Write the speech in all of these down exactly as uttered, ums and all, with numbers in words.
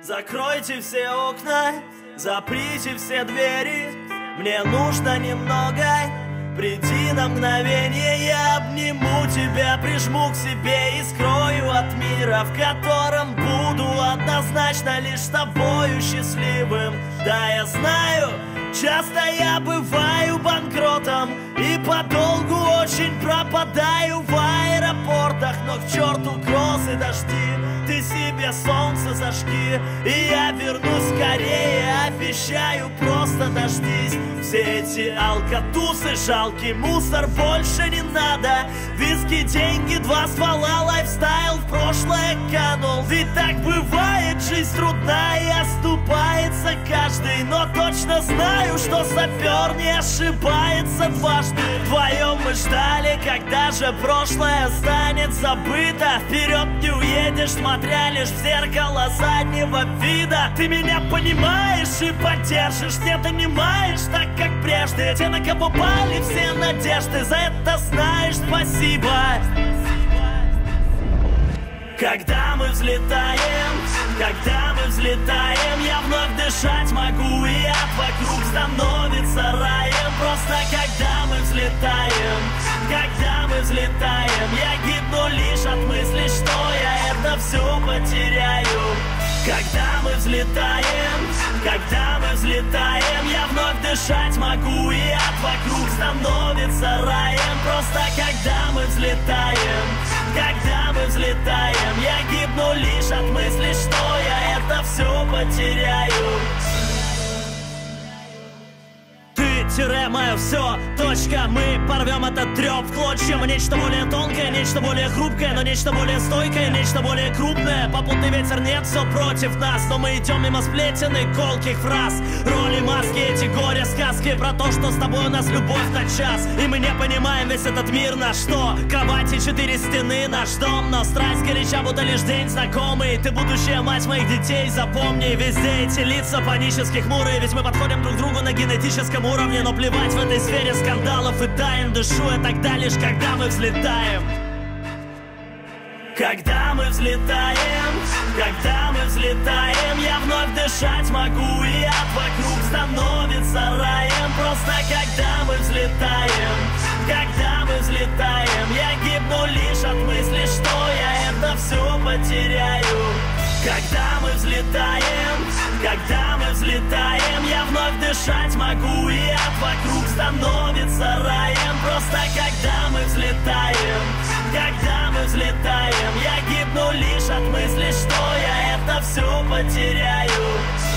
Закройте все окна, заприте все двери. Мне нужно немного, приди на мгновение. Я обниму тебя, прижму к себе и скрою от мира, в котором буду однозначно лишь с тобою счастливым. Да, я знаю, часто я бываю банкротом и подолгу очень пропадаю в аэропортах. Но к черту грозы, дожди, ты себе солнце зажги, и я вернусь скорее, обещаю, просто дождись. Все эти алкатусы, жалкий мусор, больше не надо. Виски, деньги, два ствола, лайфстайл в прошлое канул. Ведь так бывает, жизнь трудна и оступается каждый. Но точно знаю, что сапер не ошибается дважды. Вдвоем мы ждали, когда же прошлое станет забыто. Вперед не уедешь, смотря лишь в зеркало заднего вида. Ты меня понимаешь и поддержишь, не донимаешь так, как прежде. Те, на кого пали все надежды, за это знаешь спасибо. Когда мы взлетаем, когда мы взлетаем, я вновь дышать могу, и ад вокруг становится раем. Просто когда мы взлетаем, когда мы взлетаем, я гибну лишь от мысли, что я это все потеряю. Когда мы взлетаем, когда мы взлетаем, я вновь дышать могу, и ад вокруг становится раем. Просто когда мы взлетаем, когда мы взлетаем, я гибну лишь от мысли, что я это все потеряю. Тире, мое все, точка, мы порвем этот треп в клочья. Мы нечто более тонкое, нечто более хрупкое, но нечто более стойкое, нечто более крупное. Попутный ветер, нет, все против нас, но мы идем мимо сплетен и колких фраз. Роли, маски, эти горе, сказки про то, что с тобой у нас любовь на час. И мы не понимаем весь этот мир на что. Кровати, четыре стены, наш дом, но страсть горяча, будто лишь день знакомый. Ты будущая мать моих детей, запомни, везде эти лица панически хмурые. Ведь мы подходим друг к другу на генетическом уровне. Но плевать в этой сфере скандалов и тайн. Дышу я тогда лишь, когда мы взлетаем. Когда мы взлетаем, когда мы взлетаем, я вновь дышать могу, и ад вокруг становится раем. Просто когда мы взлетаем, когда мы взлетаем, я гибну лишь от мысли, что я это все потеряю. Когда мы взлетаем, когда мы взлетаем, я вновь дышать могу, и ад вокруг становится раем. Просто когда мы взлетаем, когда мы взлетаем, я гибну лишь от мысли, что я это все потеряю.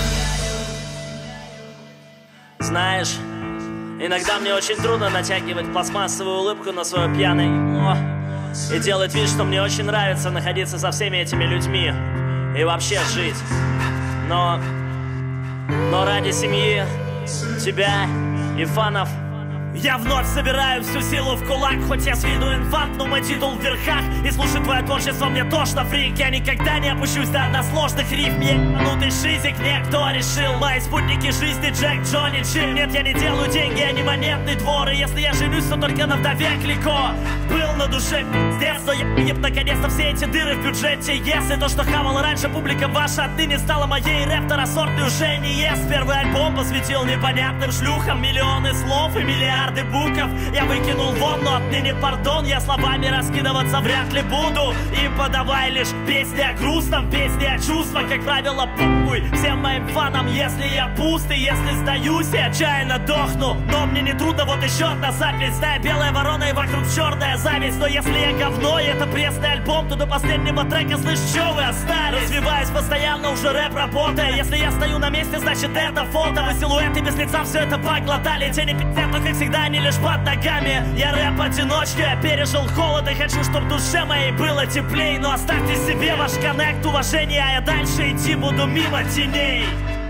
Знаешь, иногда мне очень трудно натягивать пластмассовую улыбку на свое пьяное «о» и делать вид, что мне очень нравится находиться со всеми этими людьми и вообще жить. Но, но ради семьи, тебя и фанов я вновь собираю всю силу в кулак. Хоть я с виду инфант, но мой титул в верхах. И слушать твое творчество мне тошно, фрик. Я никогда не опущусь до односложных рифм. Я ебанутый шизик, некто решил. Мои спутники жизни Джек, Джонни, Джим. Нет, я не делаю деньги, я не монетный двор. И если я женюсь, то только на вдове Клико. Был на душе с детства, я еб наконец-то все эти дыры в бюджете. Если то, что хавал раньше публика ваша, отныне стала моей, рэп второсортный уже не ест. Первый альбом посвятил непонятным шлюхам. Миллионы слов и миллиарды букв я выкинул вон, но отныне пардон, я словами раскидываться вряд ли буду. Им подавай лишь песни о грустном, песни о чувствах, как правило, похуй всем моим фанам, если я пуст и если сдаюсь, я отчаянно дохну. Но мне не трудно, вот еще одна запись, стая белая ворона и вокруг черная зависть. Но если я говно и это пресный альбом, то до последнего трека слышь, что вы остались. Развиваюсь постоянно, уже рэп работая. Если я стою на месте, значит это фото. Вы силуэты без лица все это поглотали. Тени пиздят, но как всегда они лишь под ногами. Я рэп-одиночка, я пережил холод и хочу, чтоб в душе моей было теплей. Но оставьте себе ваш коннект, уважение, а я дальше идти буду мимо теней.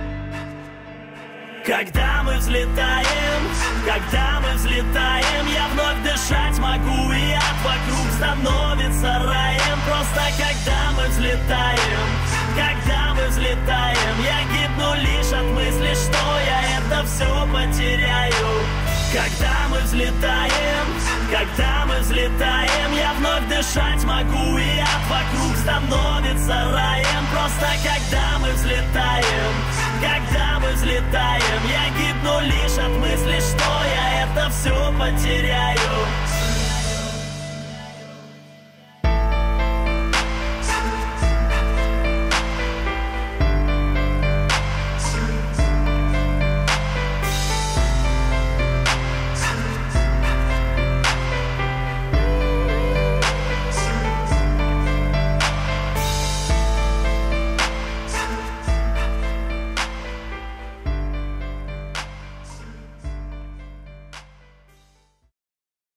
Когда мы взлетаем, когда мы взлетаем, я вновь дышать могу, и ад вокруг становится раем. Просто когда мы взлетаем, когда мы взлетаем, я гибну лишь от мысли, что я это все потеряю. Когда мы взлетаем, когда мы взлетаем, я дышать могу, и ад вокруг становится раем. Просто когда мы взлетаем, взлетаем, когда мы взлетаем, я гибну лишь от мысли, что я это все потеряю.